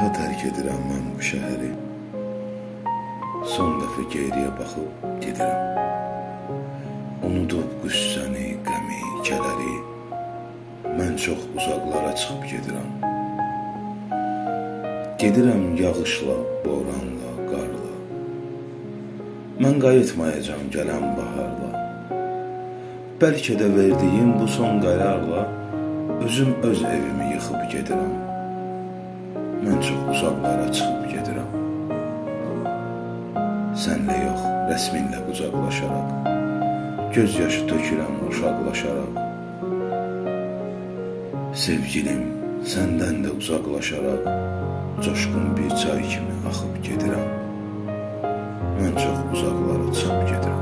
Daha tərk edirəm mən bu şəhəri. Son dəfə geriyə baxıb gedirəm. Unudub qüssəni, qəmi, kədəri. Mən çox uzaqlara çıxıb gedirəm. Gedirəm yağışla, boranla, qarla. Mən qayıtmayacam gələn baharla. Bəlkə də verdiyim bu son qərarla özüm öz evimi yıxıb gedirəm. Mən çox uzaqlara çıxıb gedirəm. Sənlə yox, rəsminlə qucaqlaşaraq, göz yaşı tökürəm uşaqlaşaraq. Sevgilim, səndən də uzaqlaşaraq, coşqun bir çay kimi axıb gedirəm. Mən çox uzaqlara çıxıb gedirəm.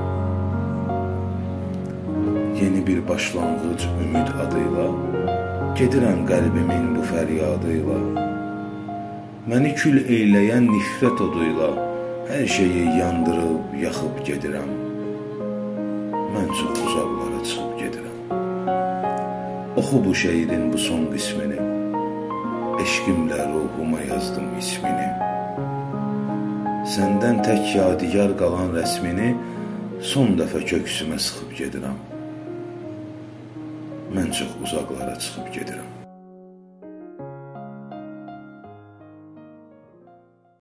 Yeni bir başlanğıc ümid adıyla, gedirəm qəlbimin bu fəryadıyla. Məni kül eyləyən nifrət oduyla, hər şeyi yandırıb, yaxıb gedirəm. Mən çox uzaqlara çıxıb gedirəm. Oxu bu şeirin bu son qismini, eşqimlə ruhuma yazdım ismini. Səndən tək yadigar qalan rəsmini son dəfə köksümə sıxıb gedirəm. Mən çox uzaqlara çıxıb gedirəm.